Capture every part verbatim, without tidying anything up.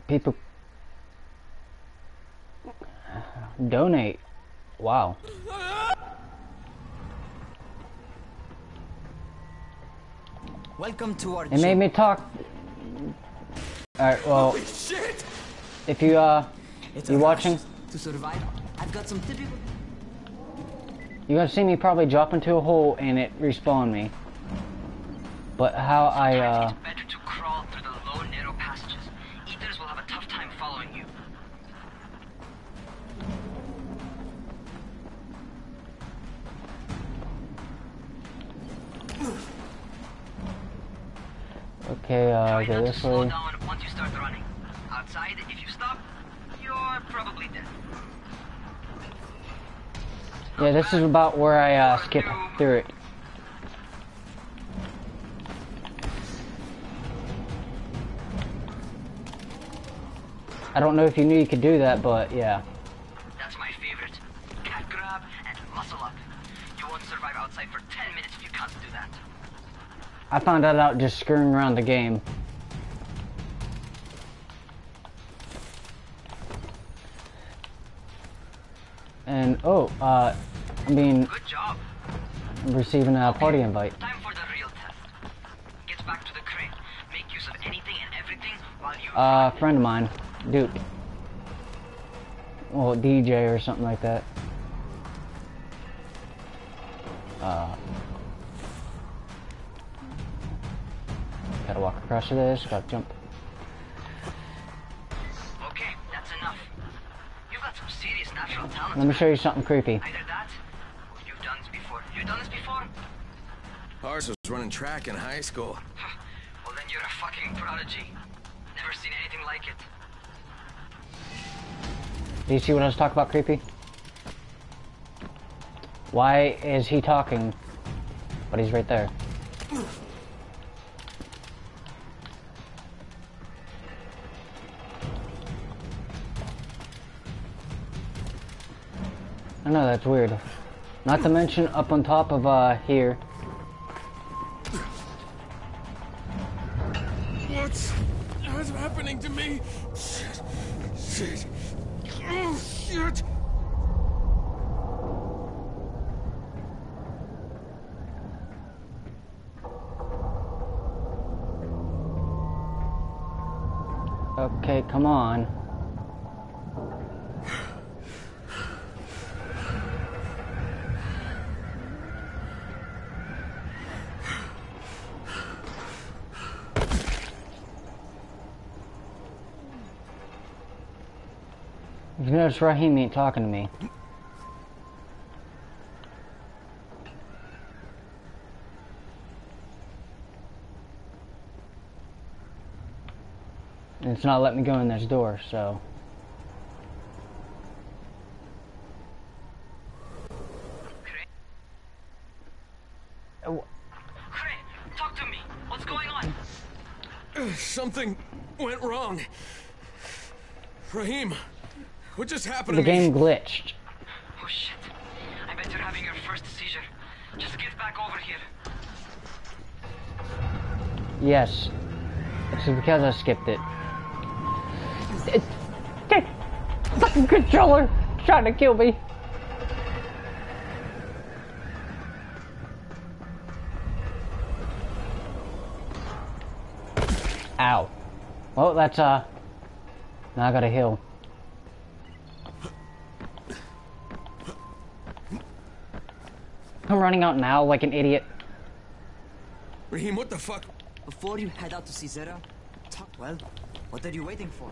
People donate. Wow. Welcome to our It made me talk. Alright, well, Holy shit! if you, uh, It's you a watching? rush to survive. I've got some typical. You're gonna see me probably drop into a hole and it respawn me. But how I, uh... It's better to crawl through the low, narrow passages. Eaters will have a tough time following you. Okay, uh, Try go not to this slow way. down once you start running. Outside, if you stop, you're probably dead. Yeah, this is about where I, uh, skip through it. I don't know if you knew you could do that, but yeah. That's my favorite. Cat grab and muscle up. You won't survive outside for ten minutes if you can't do that. I found that out just screwing around the game. And, oh, uh, I mean, Good job. I'm receiving a party invite. Time for the real test. Get back to the crate. Make use of anything and everything while you... Uh, friend of mine, Duke. Well, D J or something like that. Uh, gotta walk across to this, gotta jump. Okay, that's enough. You've got some serious natural talent. Let me show you something creepy. Either that, or you've done this before. You've done this before? Ours was running track in high school. Well, then you're a fucking prodigy. Never seen anything like it. Do you see what I was talking about, creepy? Why is he talking, but he's right there? I know, that's weird. Not to mention up on top of, uh, here. What's... what's happening to me? Shit. Shit. Oh, shit. Okay, come on. You notice Raheem ain't talking to me. And it's not letting me go in this door, so... Cray, talk to me. What's going on? Something went wrong. Raheem, what just happened The to me? game glitched. Oh shit. I bet you're having your first seizure. Just get back over here. Yes. It's because I skipped it. It's... it's fucking controller trying to kill me. Ow. Well, that's, uh... now I gotta heal. I'm running out now like an idiot. Raheem, what the fuck? Before you head out to see Zera, talk well. What are you waiting for?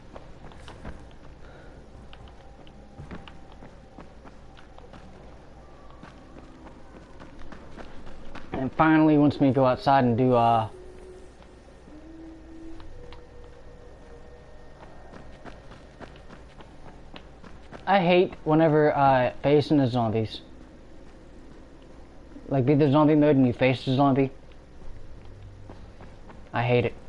And finally wants me to go outside and do, uh... I hate whenever, uh, facing the zombies. Like, be the zombie mode and you face the zombie. I hate it.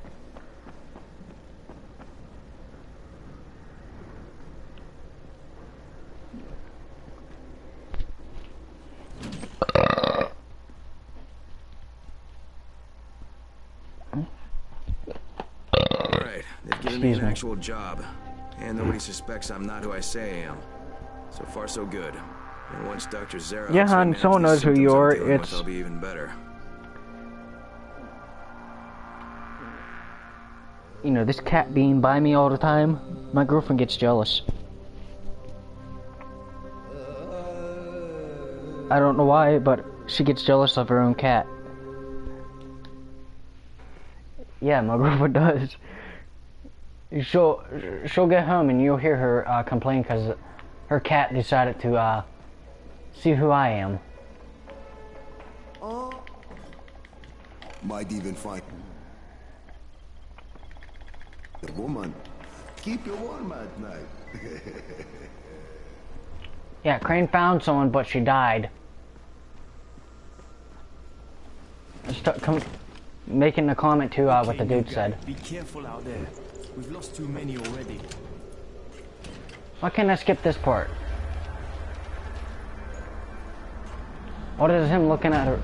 Alright, they've given me Excuse an me. actual job, and nobody suspects I'm not who I say I am. So far, so good. And once Doctor Zara Yeah, helps me hon, manage someone these knows who symptoms you I'm are. dealing with, It's- I'll be even better. You know, this cat being by me all the time, my girlfriend gets jealous. I don't know why, but she gets jealous of her own cat. Yeah, my girlfriend does. She'll, she'll get home and you'll hear her uh, complain because her cat decided to uh, see who I am. Might even find a woman. Keep you warm at night. Yeah, Crane found someone, but she died. Start com making a comment to uh, what the dude said. Be careful out there. We've lost too many already. Why can't I skip this part? What is him looking at her?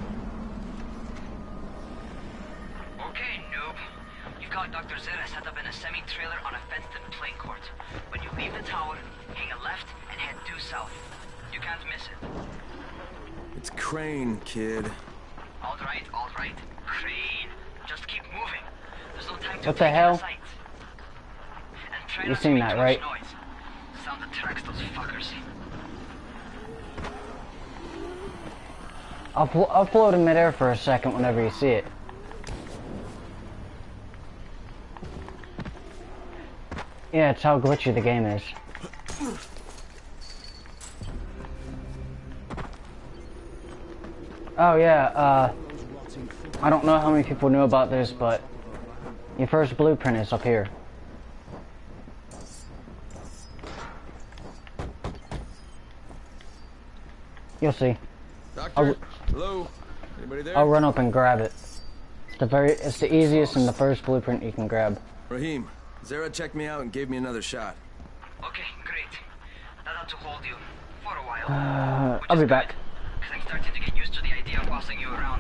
Okay, noob. You've got Doctor Zara set up in a semi-trailer on a fenced-in playing court. When you leave the tower, hang a left and head due south. You can't miss it. It's Crane, kid. All right, all right. Crane. Just keep moving. There's no time to What the take in hell? sights. And try You not to seen make that, too right? much noise. Sound attracts those fuckers. I'll, flo I'll float in midair for a second whenever you see it. Yeah, it's how glitchy the game is. Oh yeah, uh, I don't know how many people knew about this, but your first blueprint is up here. You'll see. Doctor? Hello? Anybody there? I'll run up and grab it. It's the very, it's the easiest and the first blueprint you can grab. Rahim, Zara checked me out and gave me another shot. Okay, great. That ought to hold you for a while. Uh, Which I'll is be back. good, 'cause I'm starting to get used to the idea of bossing you around.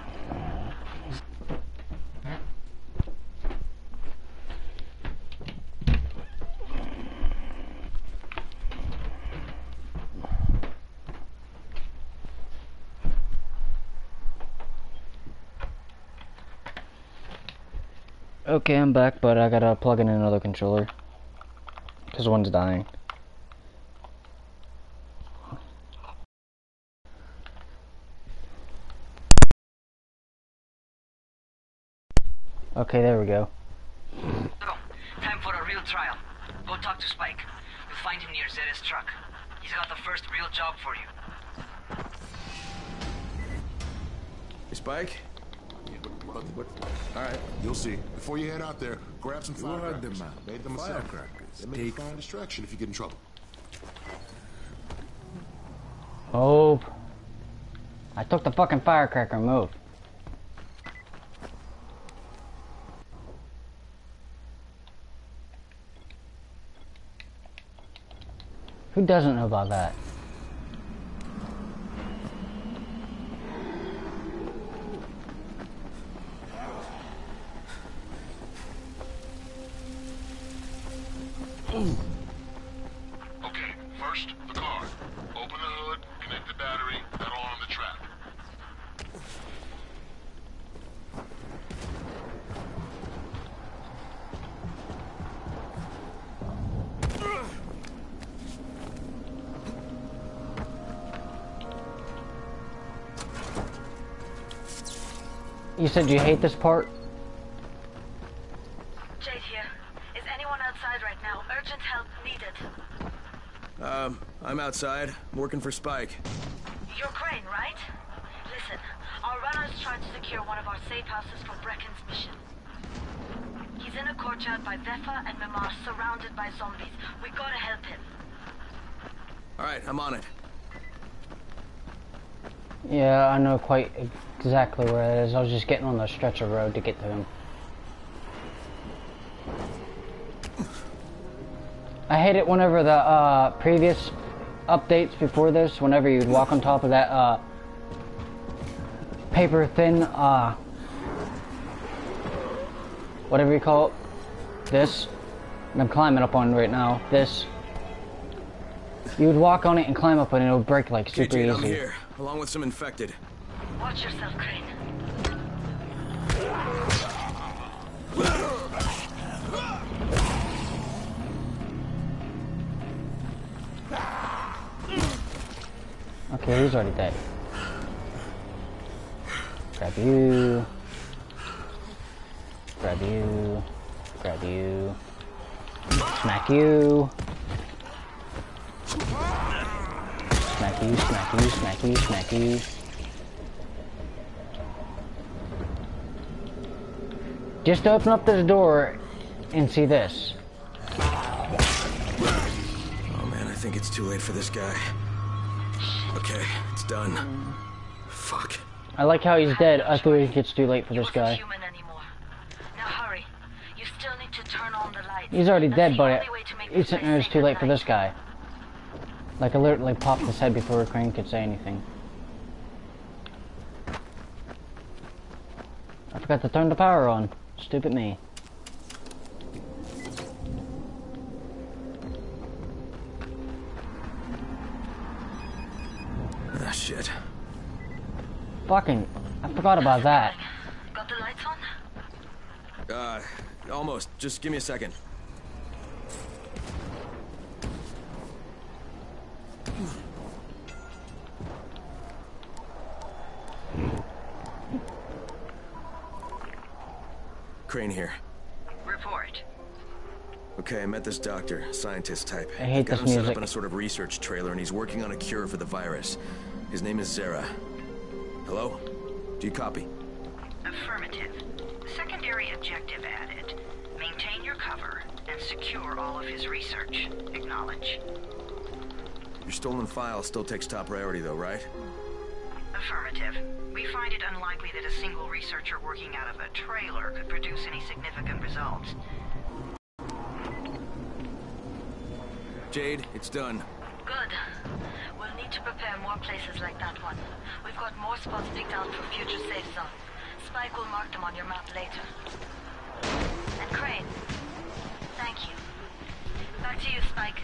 Okay, I'm back, but I gotta plug in another controller. Because one's dying. Okay, there we go. So, time for a real trial. Go talk to Spike. You'll find him near Zera's truck. He's got the first real job for you. Hey, Spike? What, what, All right. you'll see. Before you head out there, grab some Lord, firecrackers. the man. Made them myself. Firecrackers. They make Take- a fine distraction if you get in trouble. Oh. I took the fucking firecracker move. Who doesn't know about that? Okay, first, the car. Open the hood, connect the battery, that'll arm the trap. You said you hate this part? Jade here. Is anyone outside right now? Urgent help needed. Um, I'm outside. I'm working for Spike. You're Crane, right? Listen, our runners tried to secure one of our safe houses for Brecken's mission. He's in a courtyard by Vefa and Mimar, surrounded by zombies. We gotta help him. All right, I'm on it. Yeah, I know quite exactly where it is. I was just getting on the stretch of road to get to him. I hate it whenever the uh, previous updates before this, whenever you'd walk on top of that uh, paper thin, uh, whatever you call it, this. I'm climbing up on right now. This. You would walk on it and climb up and it would break like super K J, I'm easy. here, along with some infected. Watch yourself, Crane. Okay, he's already dead. Grab you. Grab you. Grab you. Smack you. Smack you, smack you, smack you, smack you. Just open up this door and see this. Oh man, I think it's too late for this guy. Okay, it's done. Fuck. I like how he's dead. I thought it's too late for this guy. Human anymore. Now hurry. You still need to turn on the lights. He's already That's dead, the but only way to make it's this place it's safe too at late for night. this guy. Like, I literally popped his head before Crane could say anything. I forgot to turn the power on. Stupid me. Ah, shit. Fucking, I forgot about that. Got the lights on? Uh, almost. Just give me a second. Crane here. Report. Okay, I met this doctor, scientist type. I hate Got this him set up music. in a sort of research trailer, and he's working on a cure for the virus. His name is Zera. Hello? Do you copy? Affirmative. Secondary objective added. Maintain your cover and secure all of his research. Acknowledge. Your stolen file still takes top priority, though, right? Affirmative. We find it unlikely that a single researcher working out of a trailer could produce any significant results. Jade, it's done. Good. We'll need to prepare more places like that one. We've got more spots picked out for future safe zones. Spike will mark them on your map later. And Crane, thank you. Back to you, Spike.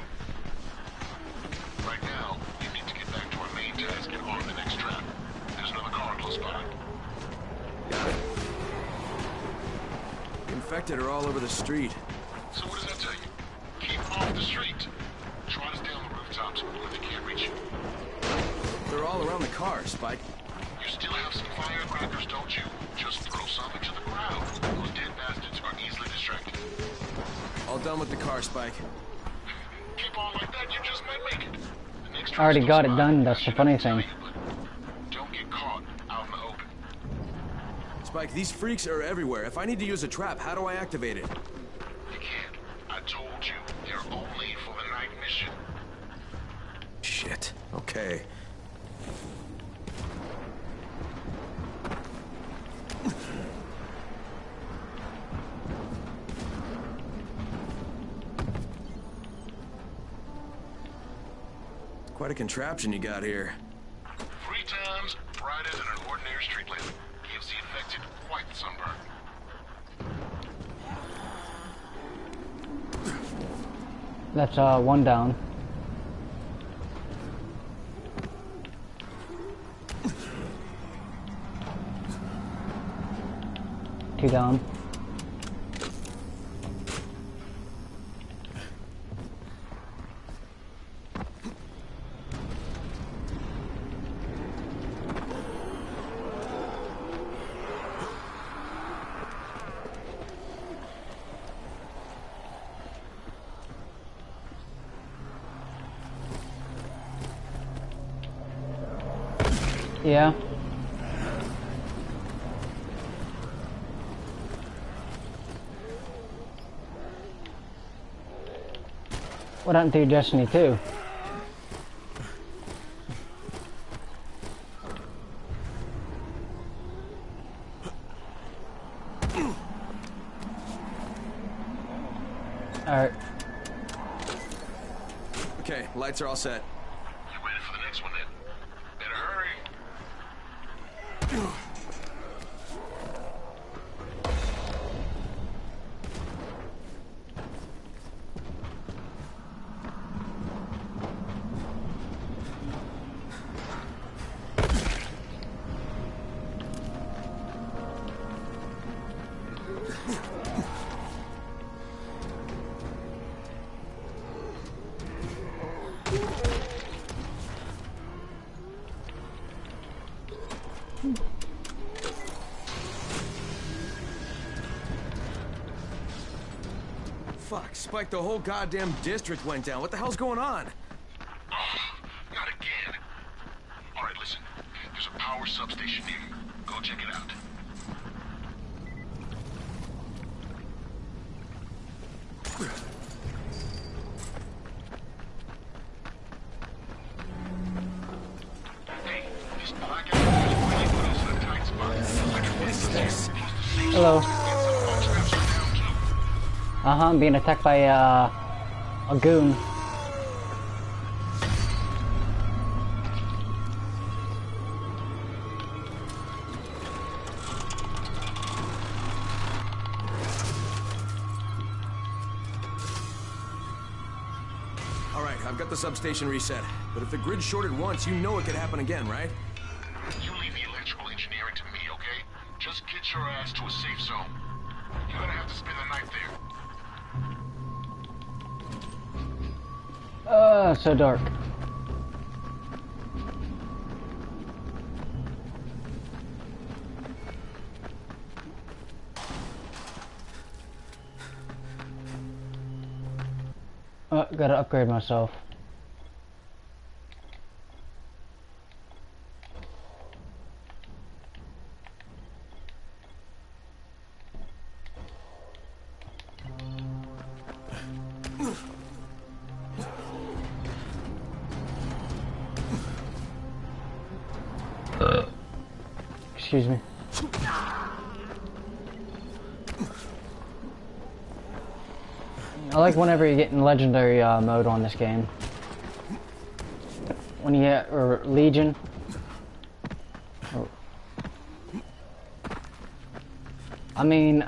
Right now, we need to get back to our main task and arm the next trap. There's another car close by. Got it. Infected are all over the street. So what does that tell you? Keep off the street. Try to stay on the rooftops where they can't reach you. They're all around the car, Spike. You still have some firecrackers, don't you? Just throw some into the crowd. Those dead bastards are easily distracted. All done with the car, Spike. Keep on like that, you just might make it. The next I already trap's got it close done, by. that's the I funny shouldn't tell thing. you, but don't get caught out in the open. Spike, these freaks are everywhere. If I need to use a trap, how do I activate it? You can't. I told you, they're only for the night mission. Shit. Okay. Quite a contraption you got here. Three times brighter than an ordinary street lamp. Gives the infected quite the sunburn. That's uh one down. Two down. Yeah. What happened to your Destiny two? Alright. Okay, lights are all set. You ready for the next one then? Better hurry. Fuck, Spike, the whole goddamn district went down. What the hell's going on? Oh, not again. All right, listen. There's a power substation near you. Go check it out. Hey, this blackout has really put us in a tight spot. I can fix this. Hello. And some phone traps are down too. Uh-huh, I'm being attacked by uh, a goon. All right, I've got the substation reset. But if the grid shorted once, you know it could happen again, right? You leave the electrical engineering to me, okay? Just get your ass to a safe zone. You're gonna have to spend the night there. Uh, so dark. Uh, gotta upgrade myself. Excuse me. I like whenever you get in legendary uh, mode on this game. When you get, or Legion. Or, I mean,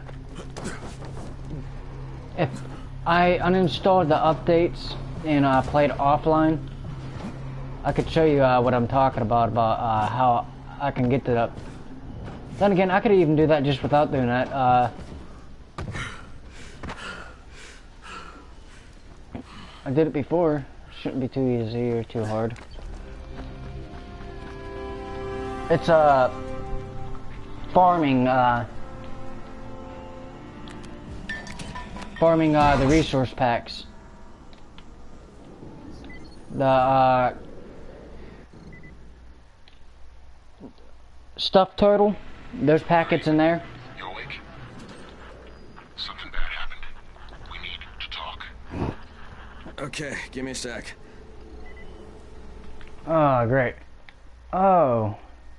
if I uninstalled the updates and uh, played offline, I could show you uh, what I'm talking about, about uh, how I can get to that. Then again, I could even do that just without doing that. Uh, I did it before. Shouldn't be too easy or too hard. It's uh farming uh farming uh the resource packs. The uh stuffed turtle. There's packets in there. You awake? Something bad happened. We need to talk. Okay, give me a sec. Oh, great. Oh.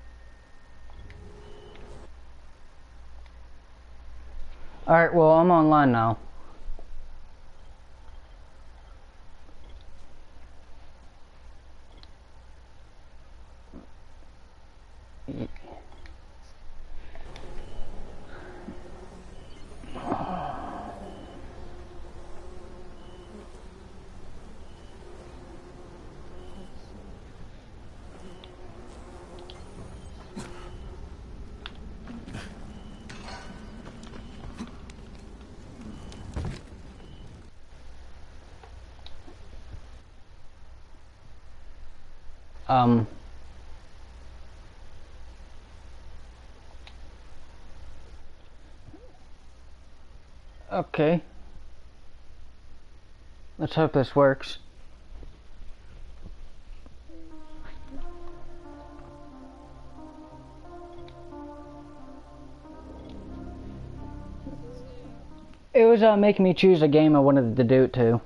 Alright, well, I'm online now. Um, okay. Let's hope this works. It was uh, making me choose a game I wanted to do it to.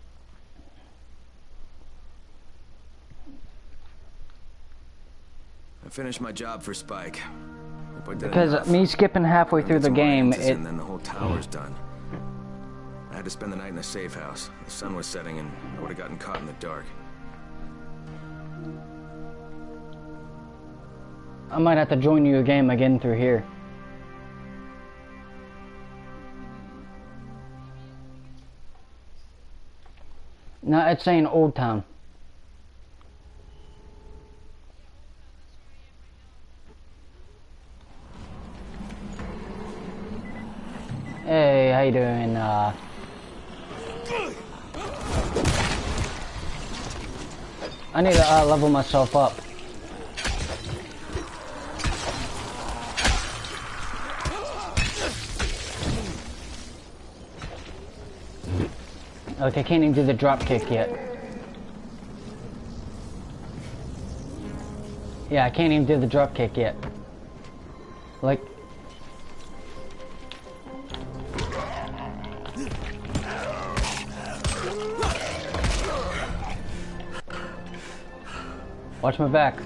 I finished my job for Spike. Hope I did Because enough. me skipping halfway through the Some game, alliances, it and then the whole tower's done. I had to spend the night in a safe house. The sun was setting, and I would have gotten caught in the dark. I might have to join you a game again through here. No, it's saying Old Town. Hey, how you doing? Uh, I need to uh, level myself up. Okay, can't even do the drop kick yet. Yeah, I can't even do the drop kick yet. Like... Watch my back.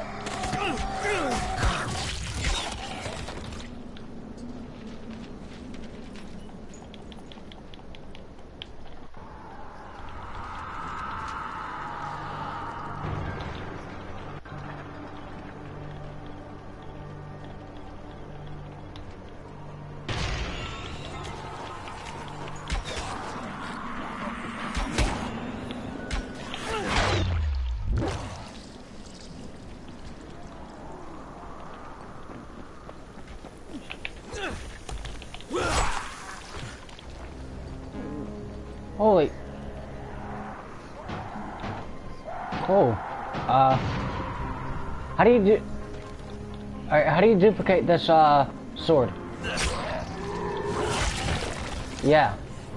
Holy. Oh. Uh. How do you do... Alright, how do you duplicate this, uh, sword? Yeah.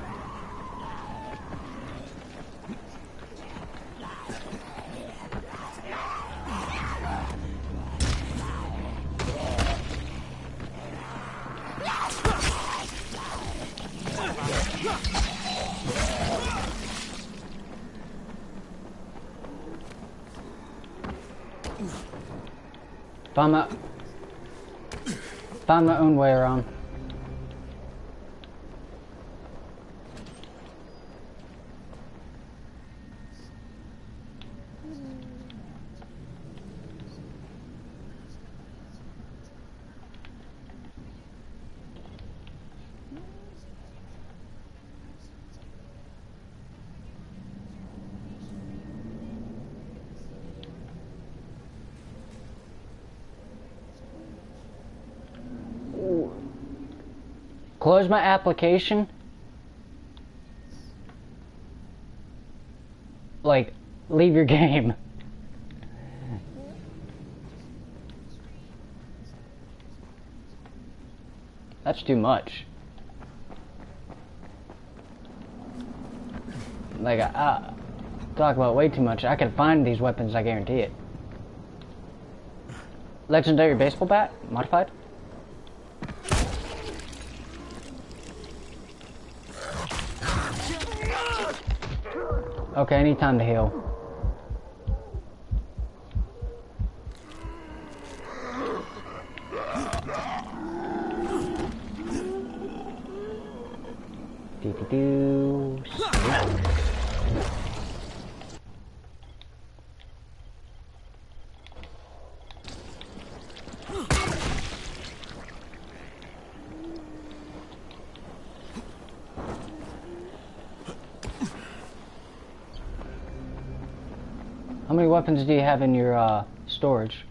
Found my, found my own way around. Close my application. Like, leave your game. That's too much. Like, I, I talk about way too much. I can find these weapons, I guarantee it. Legendary baseball bat? Modified? Okay, I need time to heal. Do do do. How many weapons do you have in your uh, storage?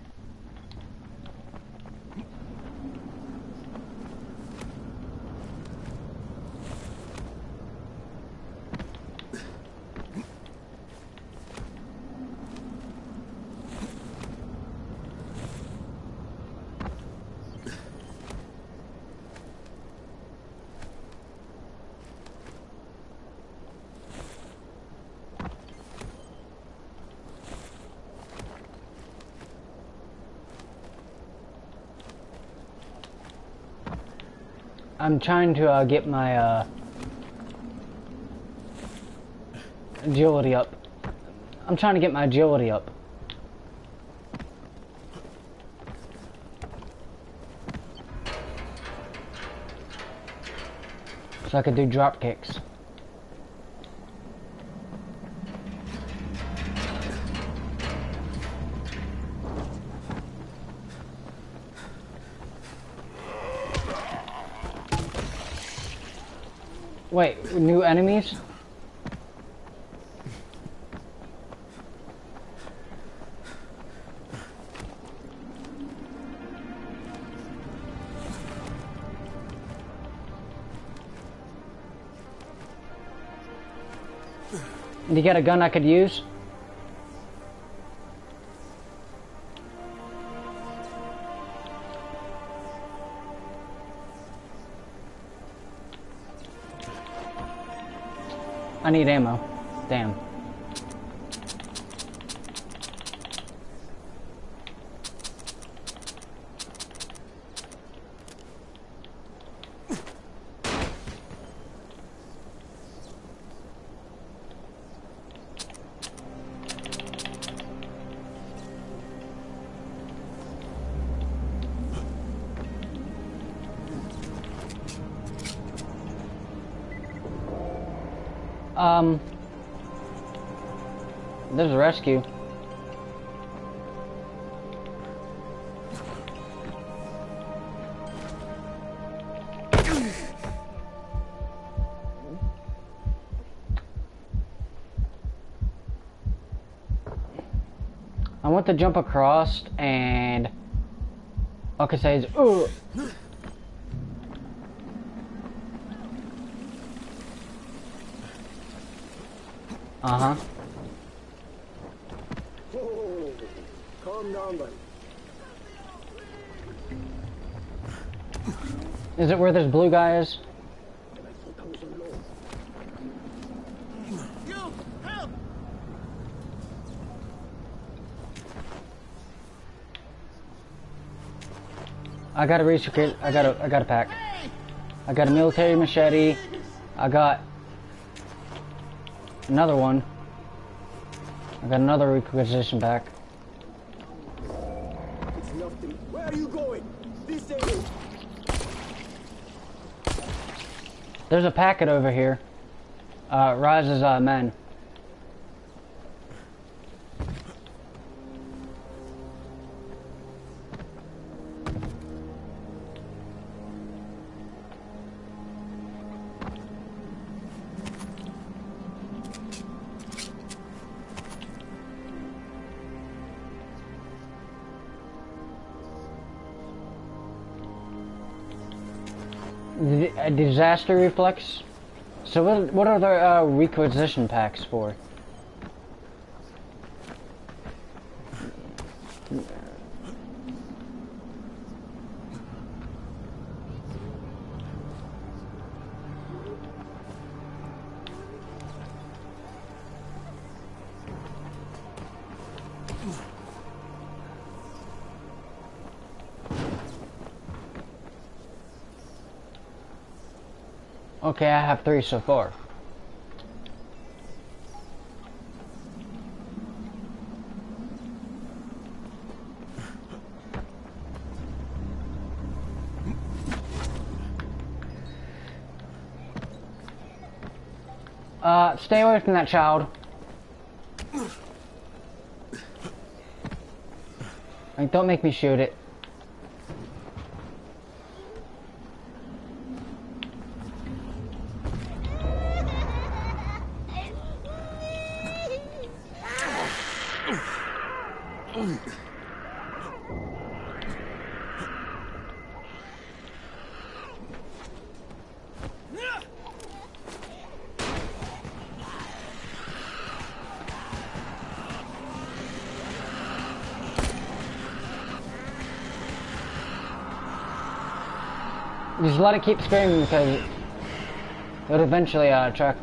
I'm trying to uh, get my uh, agility up. I'm trying to get my agility up. So I could do drop kicks. Wait, new enemies? Do you get a gun I could use? I need ammo. Damn. Um, there's a rescue. I want to jump across and okay, says, ooh. Uh-huh. Whoa, calm down, buddy. Is it where this blue guy is? You! Help! I got a research kit. I got a I got a pack. I got a military machete. I got another one. I got another requisition pack. It's nothing. Where are you going? This ain't. There's a packet over here. Uh, Rise's uh, men. A disaster reflex. So what? What are the uh, requisition packs for? Okay, I have three so far. Uh, stay away from that child. Like, don't make me shoot it. Just let it keep screaming because it'll eventually uh, track.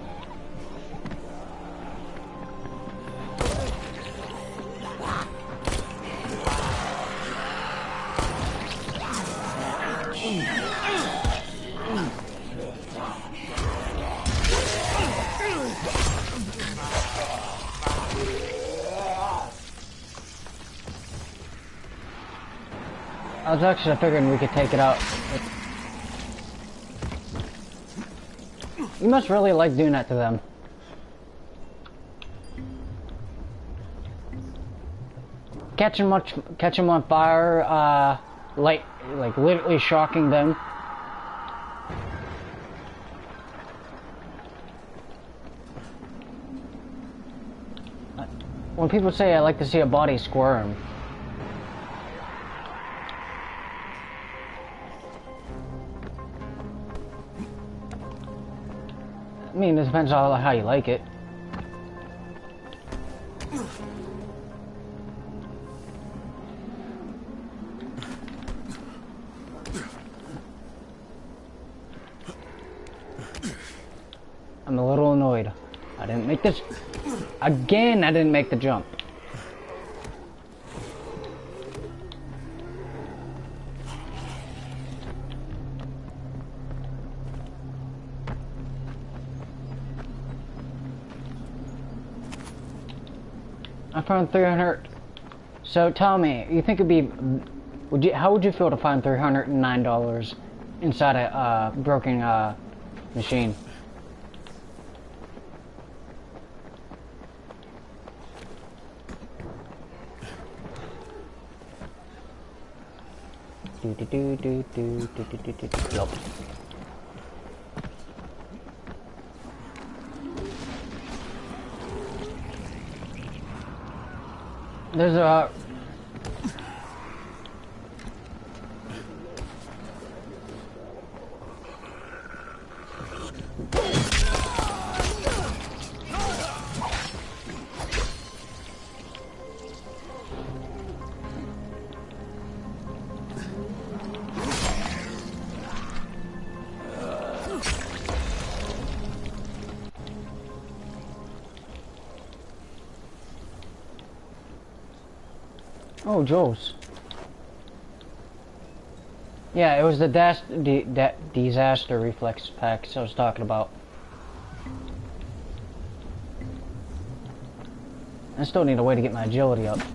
I was actually figuring we could take it out. You must really like doing that to them. Catch them, much, catch them on fire, uh, like, like literally shocking them. When people say I like to see a body squirm, I mean, it depends on how you like it. I'm a little annoyed. I didn't make this... Again, I didn't make the jump. I found three hundred. So tell me, you think it'd be... Would you? How would you feel to find three hundred nine dollars inside a uh, broken uh, machine? Do do do do do do do do do do. Nope. There's a... Oh, Joe's. Yeah, it was the das the, that disaster reflex packs I was talking about. I still need a way to get my agility up.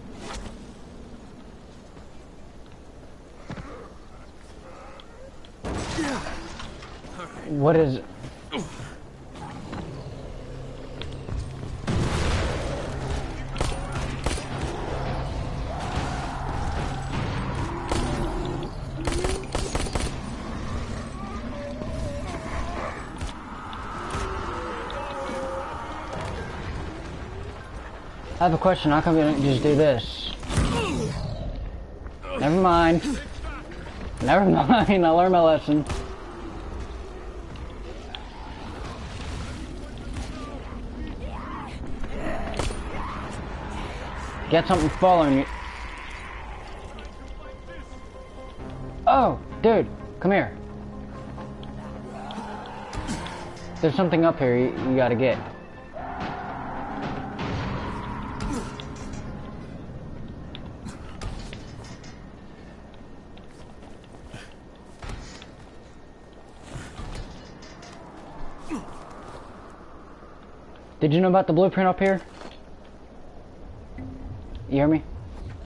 What is... I have a question, how come you don't just do this? Never mind. Never mind, I learned my lesson. Get something following you. Oh, dude, come here. There's something up here you, you gotta get. Did you know about the blueprint up here? You hear me?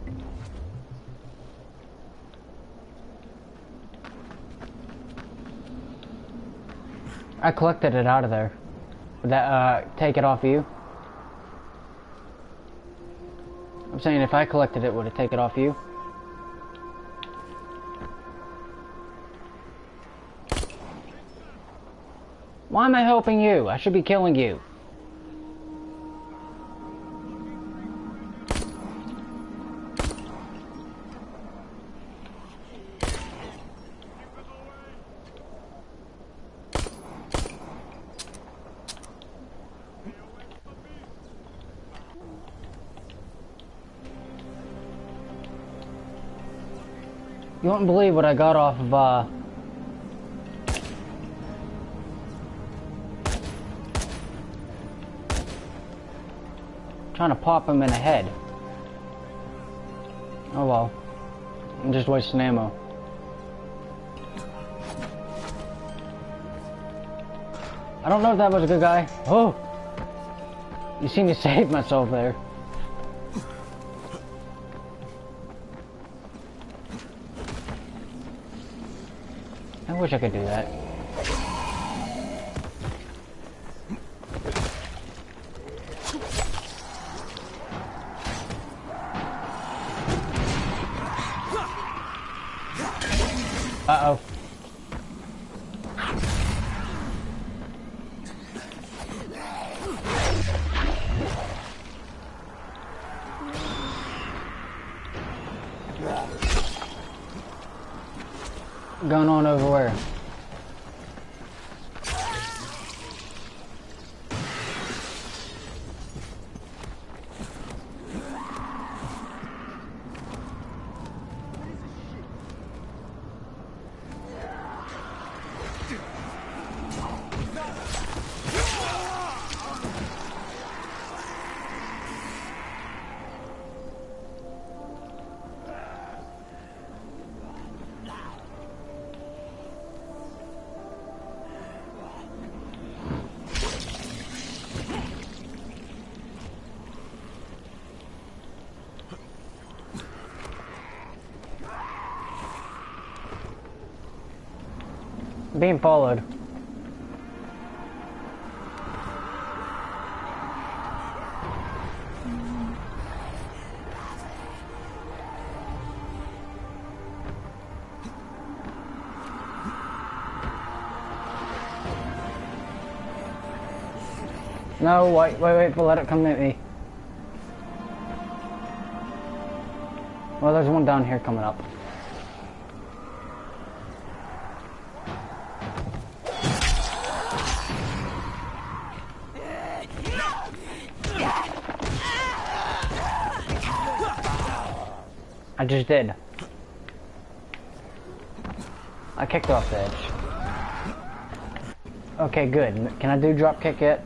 I collected it out of there. Would that uh, take it off of you? I'm saying if I collected it, would it take it off you? Why am I helping you? I should be killing you. You won't believe what I got off of, uh... trying to pop him in the head. Oh well. I'm just wasting ammo. I don't know if that was a good guy. Oh! You see me save myself there. I wish I could do that. Uh-oh. Going on over where? Being followed. No, wait, wait, wait, but let it come at me. Well, there's one down here coming up. I just did. I kicked off the edge. Okay, good. Can I do drop kick yet?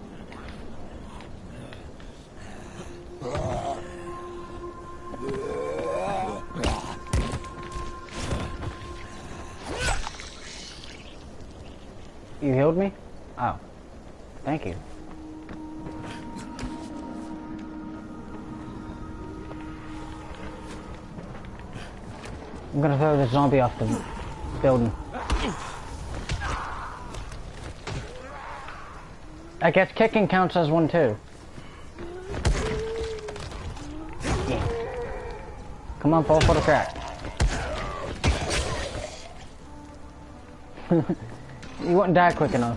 You healed me? Oh. Thank you. I'm gonna throw this zombie off the building. I guess kicking counts as one too. Yeah. Come on, fall for the crack. You wouldn't die quick enough.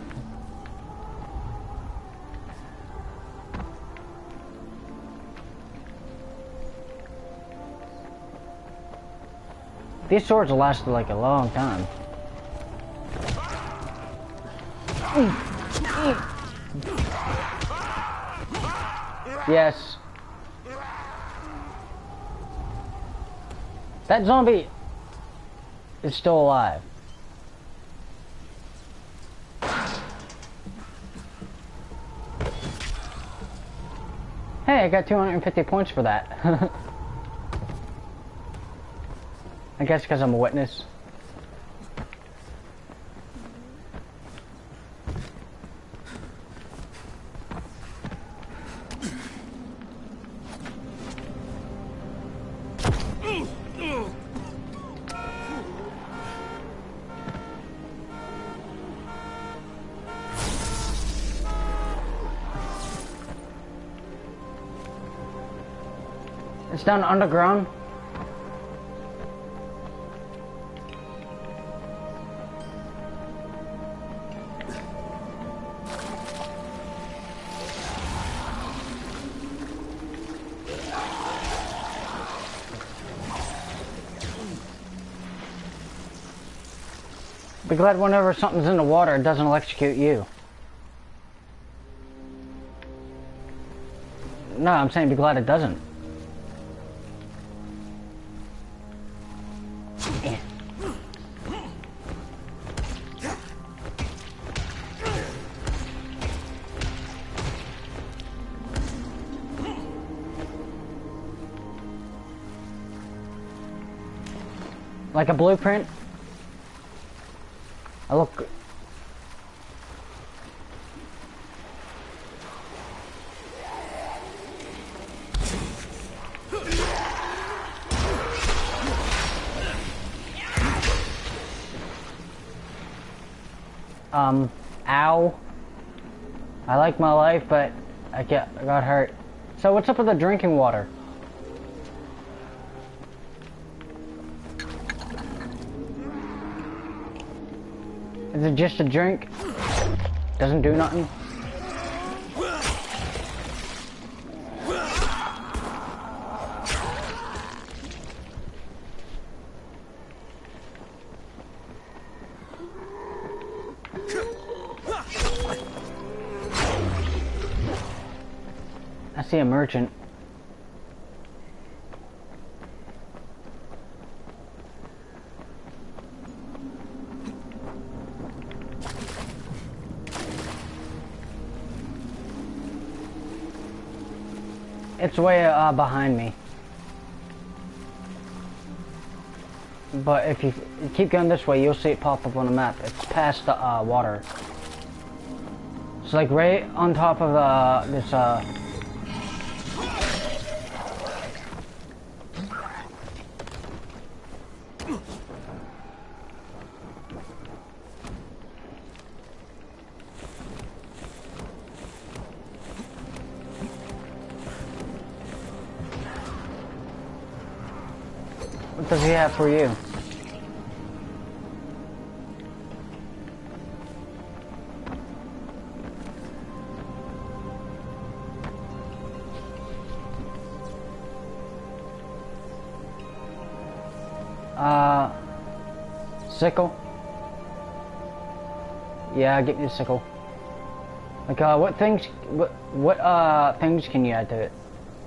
These swords will last like a long time. Yes. That zombie is still alive. Hey, I got two hundred fifty points for that. I guess because I'm a witness. It's down underground. Be glad whenever something's in the water, it doesn't electrocute you. No, I'm saying be glad it doesn't. Like a blueprint? I look... Um, ow. I like my life, but I get, I got hurt. So what's up with the drinking water? Is it just a drink? Doesn't do nothing? I see a merchant. It's way uh, behind me. But if you keep going this way, you'll see it pop up on the map. It's past the uh, water. It's like right on top of uh, this... Uh, What does he have for you? Uh, sickle. Yeah, get me a sickle. Like, uh, what things, what, what, uh, things can you add to it?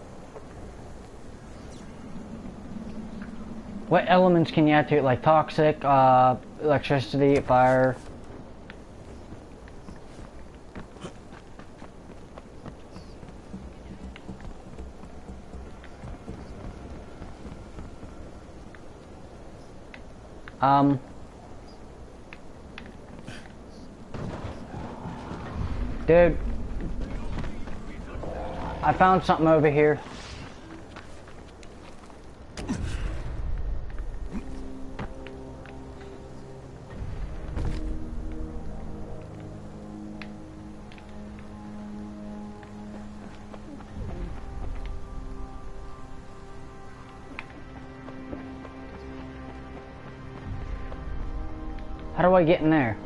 What elements can you add to it? Like toxic, uh, electricity, fire? Um... Dude, I found something over here. How do I get in there?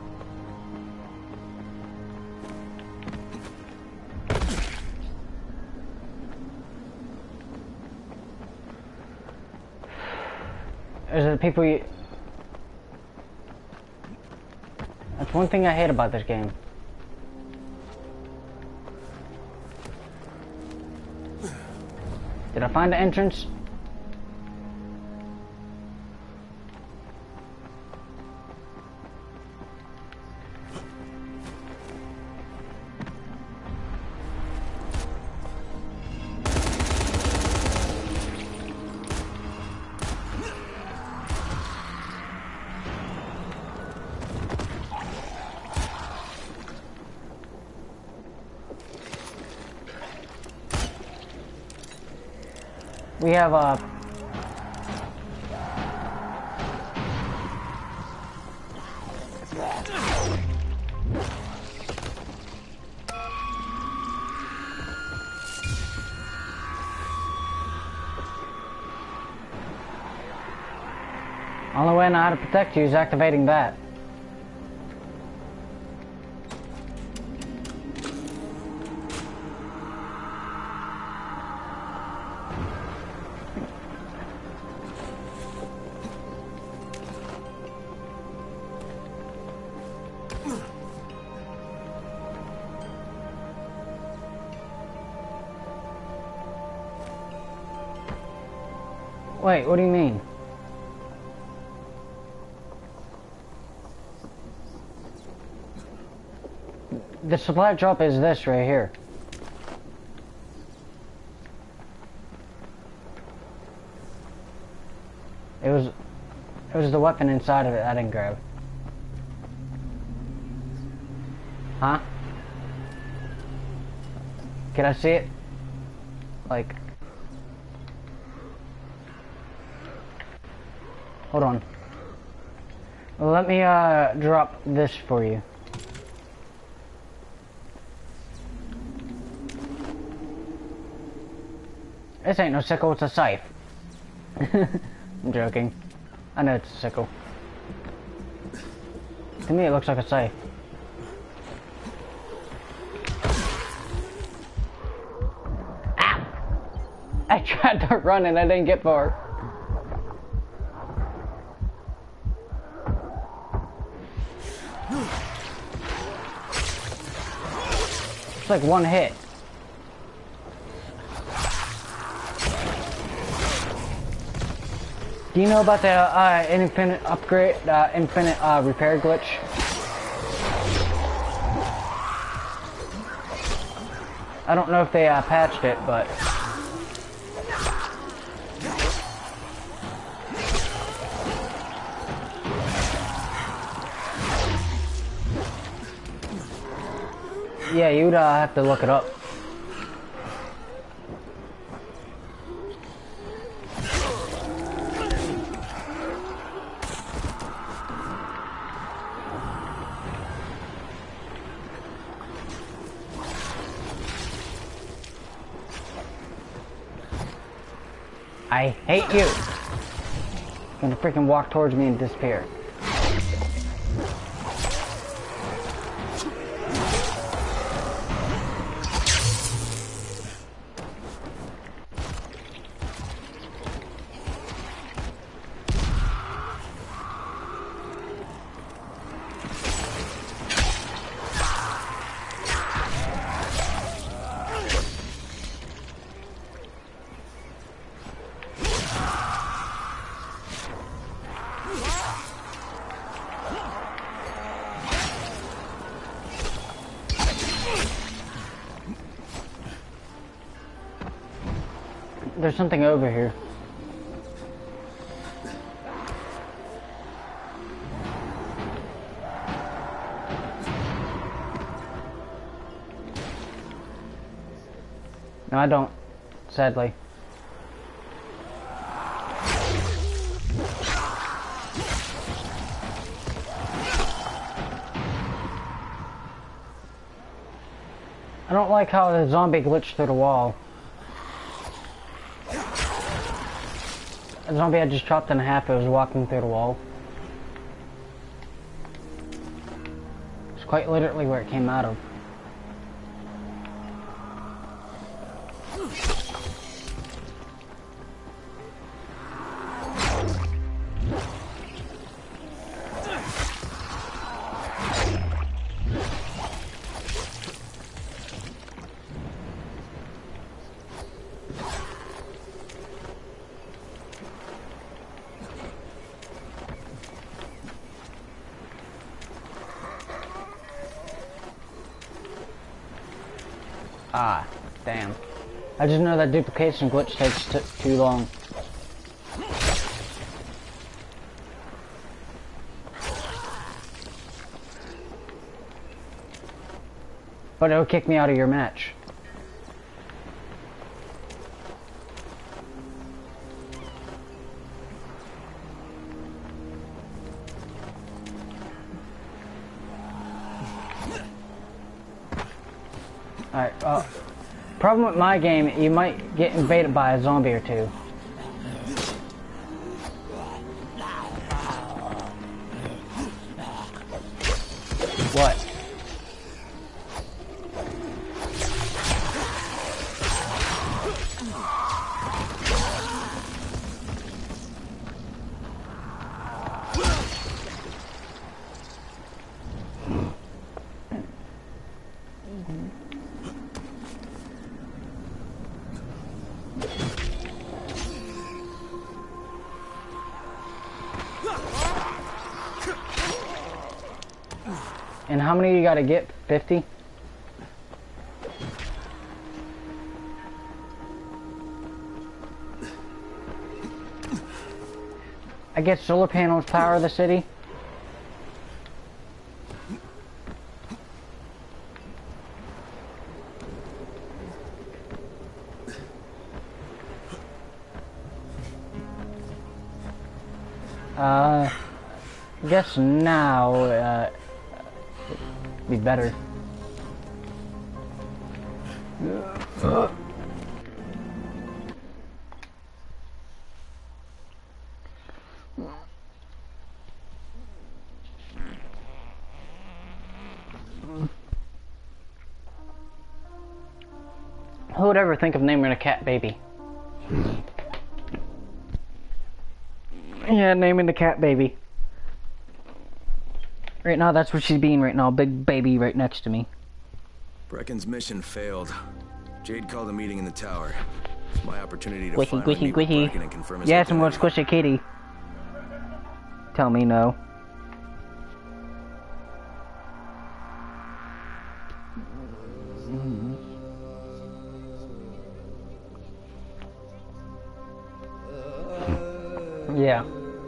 Is it the people you... That's one thing I hate about this game. Did I find the entrance? We have a... Only way I know how to protect you is activating that. Wait, what do you mean? The supply drop is this right here. It was, it was the weapon inside of it I didn't grab. Huh? Can I see it? Like... Hold on. Well, let me uh, drop this for you. This ain't no sickle, it's a scythe. I'm joking. I know it's a sickle. To me it looks like a scythe. Ow! I tried to run and I didn't get far. It's like one hit. Do you know about the uh, infinite upgrade, uh, infinite uh, repair glitch? I don't know if they uh, patched it, but... Yeah, you'd uh, have to look it up. I hate you. Gonna freaking walk towards me and disappear. There's something over here. No, I don't, sadly. I don't like how the zombie glitched through the wall. The zombie I just chopped in half, it was walking through the wall. It's quite literally where it came out of. Ah, damn. I just know that duplication glitch takes t too long. But it'll kick me out of your match. Alright, uh, problem with my game, you might get invaded by a zombie or two. What? And how many you gotta get? fifty? I guess solar panels power the city. Uh, I guess now, uh, be better. Uh. Who would ever think of naming a cat baby? Yeah, naming the cat baby. Right now, that's what she's being right now. Big baby right next to me. Brecken's mission failed. Jade called a meeting in the tower. It's my opportunity to Squishy, finally squishy, meet with squishy. Brecken and confirm his Yes, I'm gonna identity. squish a kitty. Tell me no. Yeah.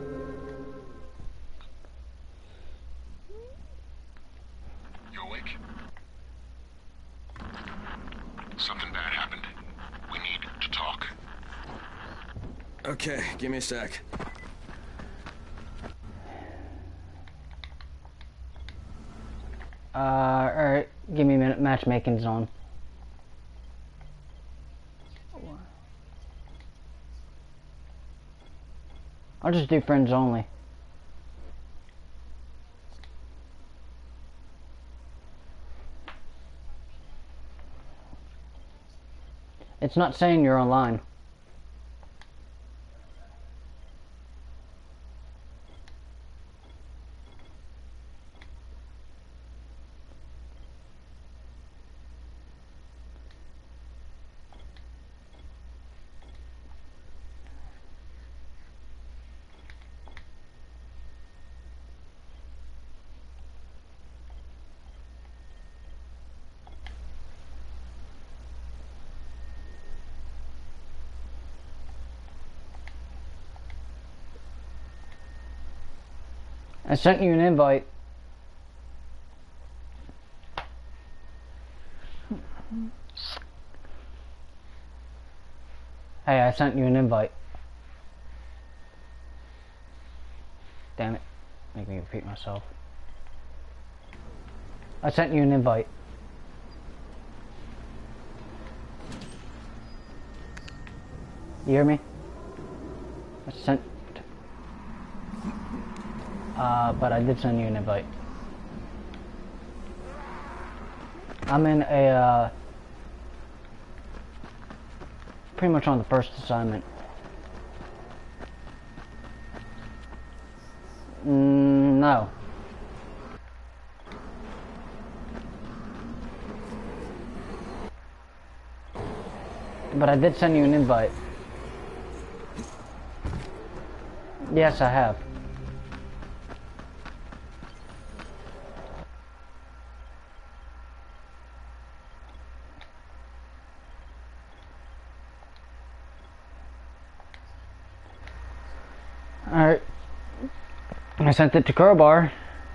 You awake? Something bad happened. We need to talk. Okay, give me a sec. Uh, alright. Give me a minute. Matchmaking's on. I'll just do friends only. It's not saying you're online. I sent you an invite. Hey, I sent you an invite. Damn it. Make me repeat myself. I sent you an invite. You hear me? I sent... Uh, but I did send you an invite. I'm in a, uh... pretty much on the first assignment. Mm, no. But I did send you an invite. Yes, I have. Alright. I sent it to Crowbar.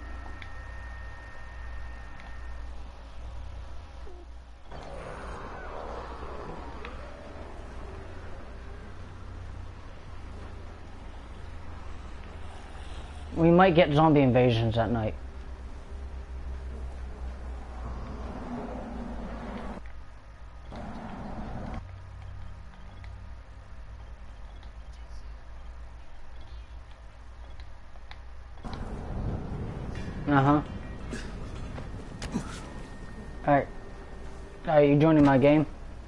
We might get zombie invasions at night. Uh-huh. Alright. Are you joining my game?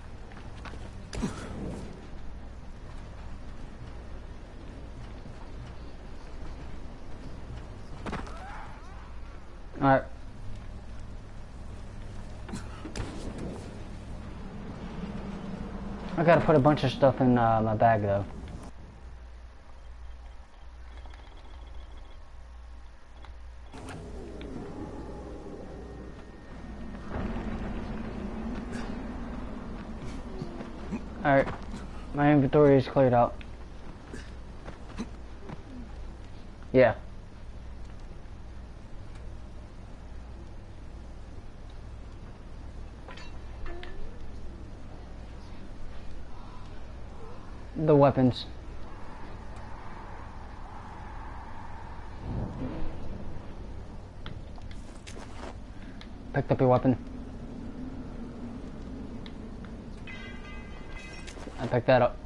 Alright. I gotta put a bunch of stuff in uh, my bag though. Alright, my inventory is cleared out. Yeah. The weapons. Picked up your weapon. I picked that up.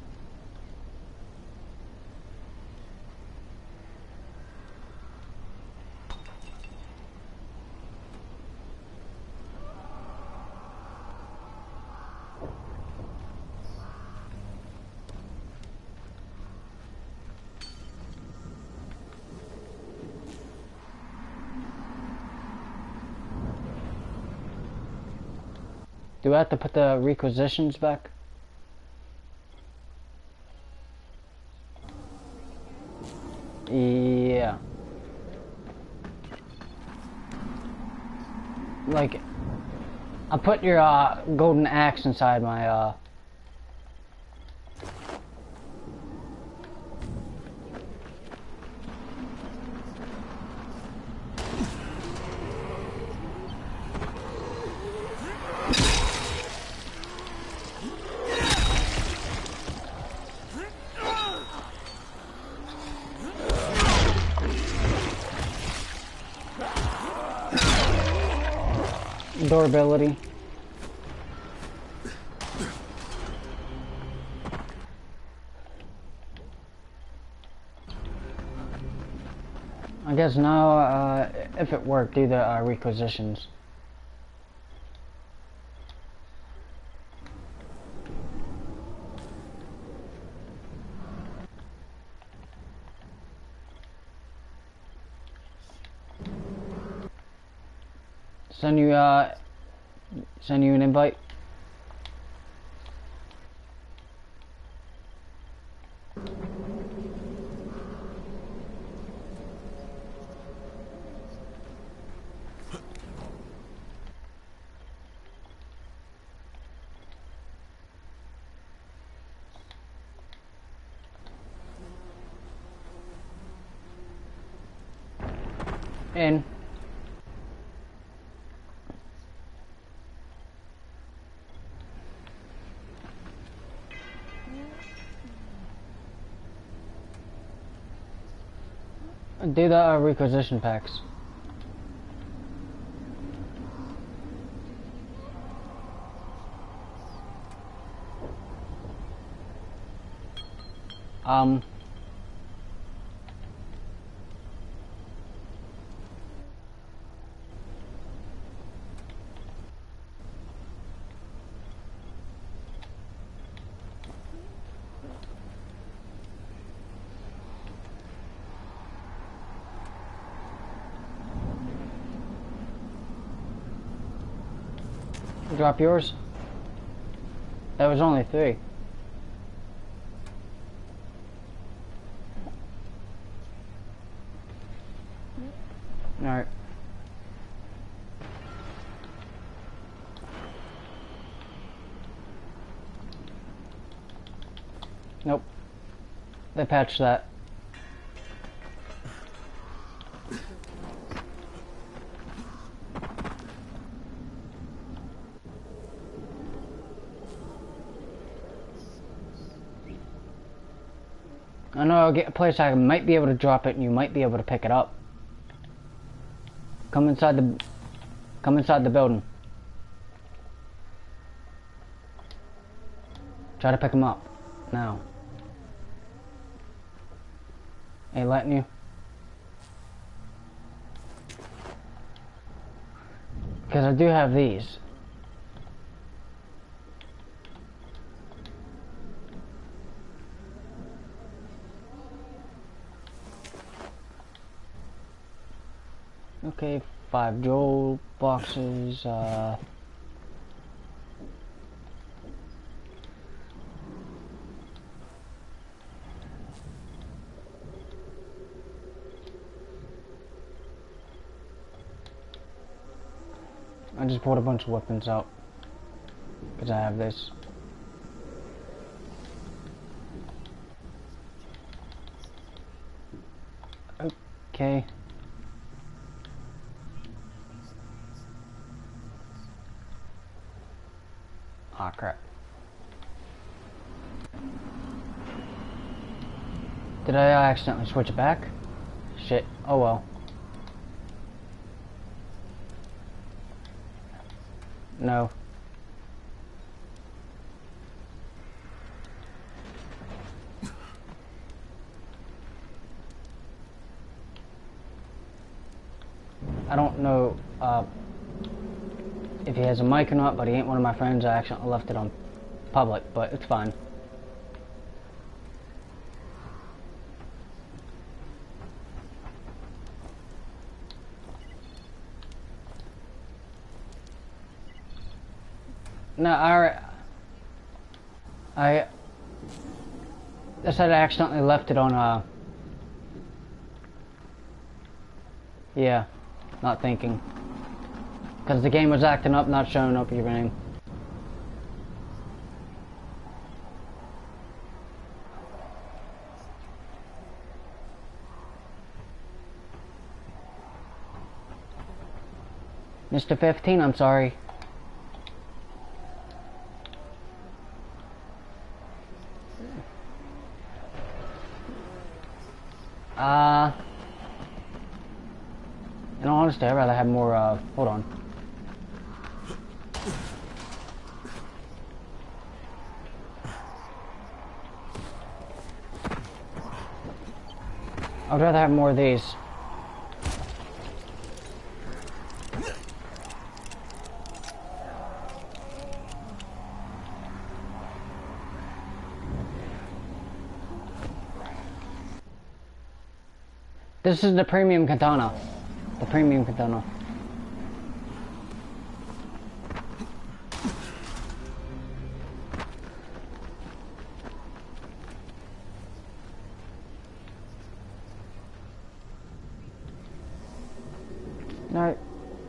Do I have to put the requisitions back? Yeah. Like, I put your uh, golden axe inside my uh durability. I guess now, uh, if it worked, do the uh, requisitions. Send you, uh, send you an invite. In. Do the uh, requisition packs. Um. Drop yours? That was only three. Alright. Nope. They patched that. I know I'll get a place I might be able to drop it and you might be able to pick it up. Come inside the come inside the building. Try to pick him up. Now. Ain't letting you. Because I do have these. Okay, five Joel boxes, uh... I just bought a bunch of weapons out. Because I have this. Okay. Ah, crap. Did I accidentally switch it back? Shit. Oh well. No. I don't know, uh... if he has a mic or not, but he ain't one of my friends. I accidentally left it on public, but it's fine. No, I... I... I said I accidentally left it on, uh... yeah, not thinking. Because the game was acting up, not showing up your name. Mister fifteen, I'm sorry. Uh... In all honesty, I'd rather have more, uh... hold on. I'd rather have more of these. This is the premium katana. The premium katana. No.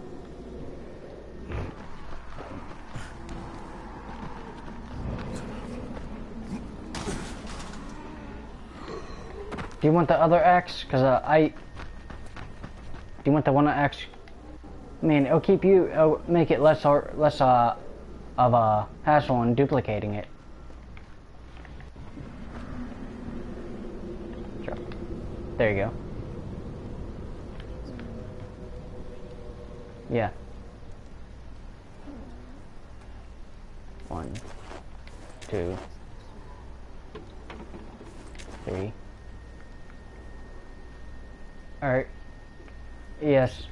Do you want the other axe? Cause uh, I. Do you want the one axe? I mean, it'll keep you. It'll make it less or less uh of a hassle in duplicating it. Sure. There you go. Yeah. One, two, three. Alright. Yes.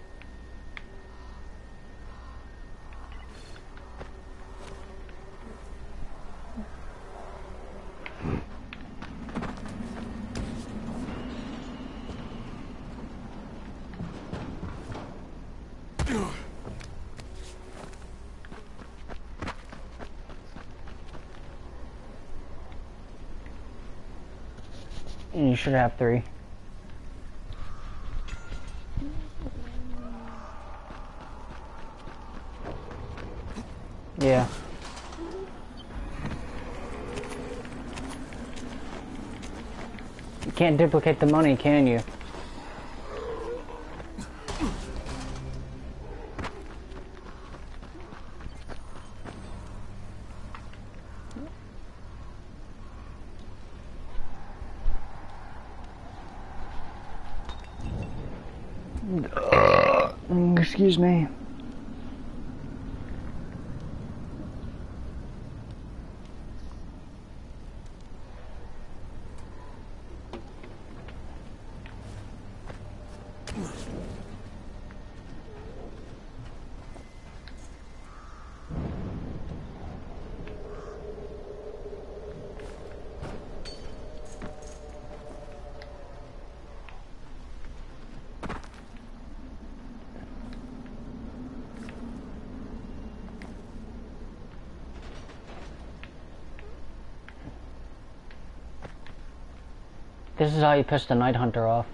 You should have three. Yeah. You can't duplicate the money, can you? Excuse me. This is how you piss the Night Hunter off.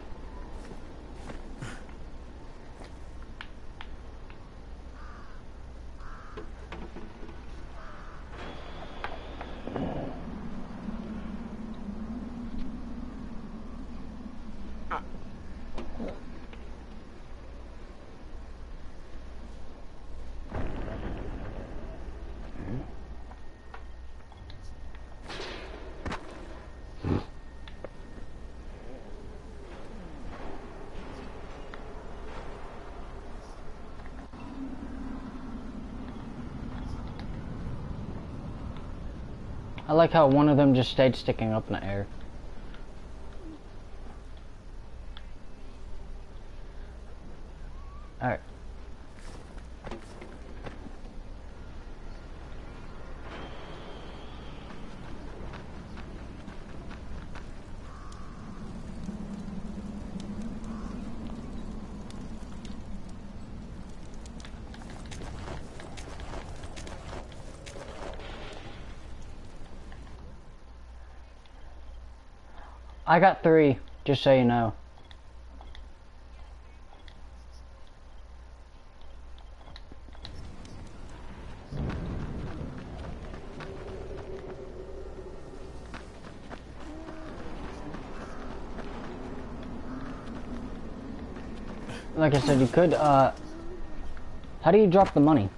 I like how one of them just stayed sticking up in the air. Alright. I got three, just so you know. Like I said, you could, uh... how do you drop the money?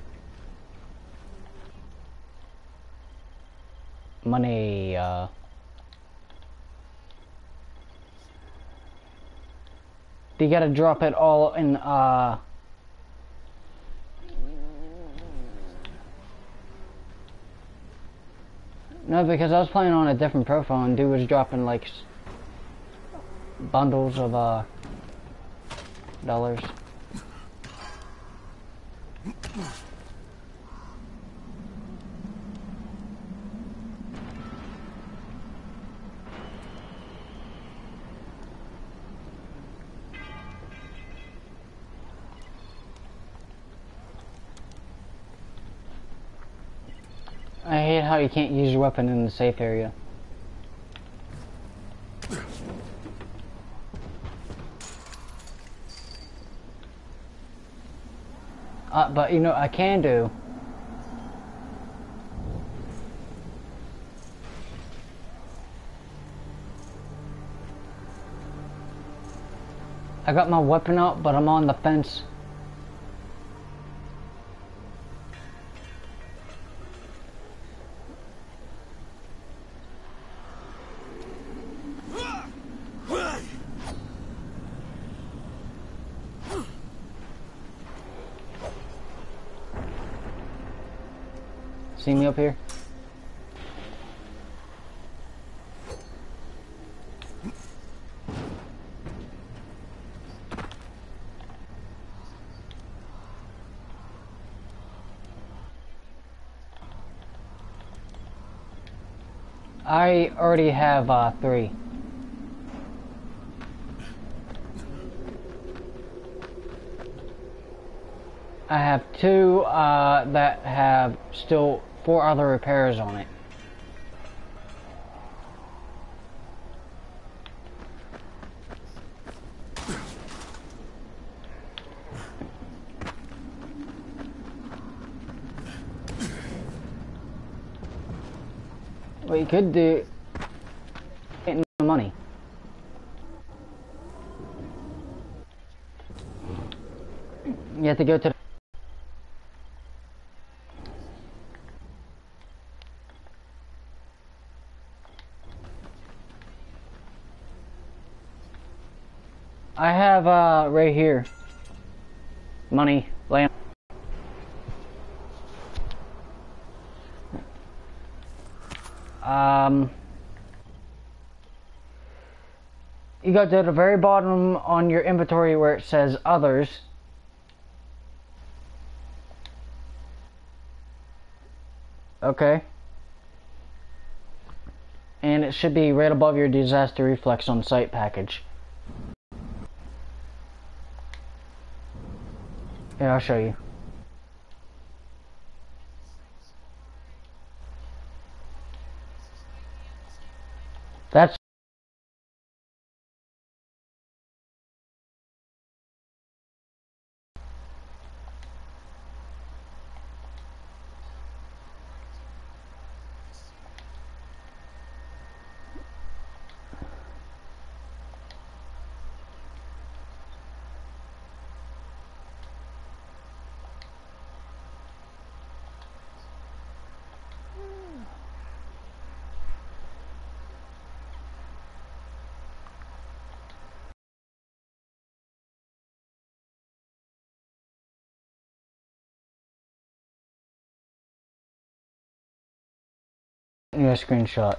Money, uh... you gotta drop it all in, uh... no, because I was playing on a different profile and dude was dropping, like, bundles of, uh... dollars. I hate how you can't use your weapon in the safe area. Uh, but you know, I can do. I got my weapon out, but I'm on the fence. See me up here? I already have uh, three. I have two uh, that have still four other repairs on it. What you could do, getting the money. You have to go to the I have uh right here money lamp. Um you go to the very bottom on your inventory where it says others. Okay. And it should be right above your disaster reflex on site package. Yeah, I'll show you. That's your screenshot.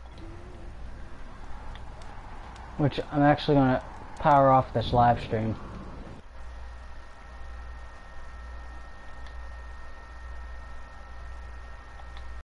Which I'm actually gonna power off this live stream.